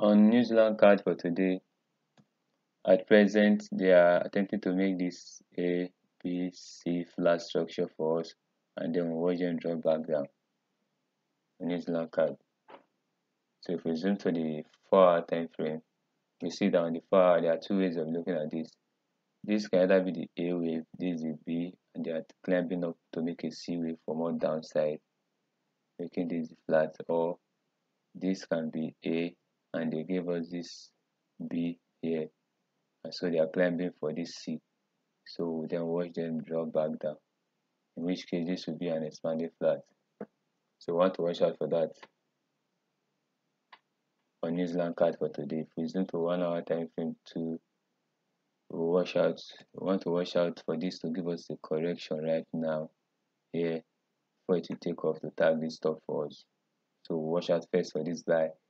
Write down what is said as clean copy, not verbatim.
On New Zealand card for today, at present they are attempting to make this A, B, C flat structure for us, and then we'll watch them drop back down on New Zealand card. So if we zoom to the 4-hour time frame, you see that on the 4-hour there are two ways of looking at this. This can either be the A wave, this is the B, and they are climbing up to make a C wave for more downside, making this flat, or this can be A and they gave us this B here, and so they are climbing for this C. So we then watch them drop back down, in which case this will be an expanding flat. So we want to watch out for that on New Zealand card for today. If we zoom to 1-hour time frame too, we want to watch out for this to give us a correction right now here for it to take off to tag this stop for us. So watch out first for this buy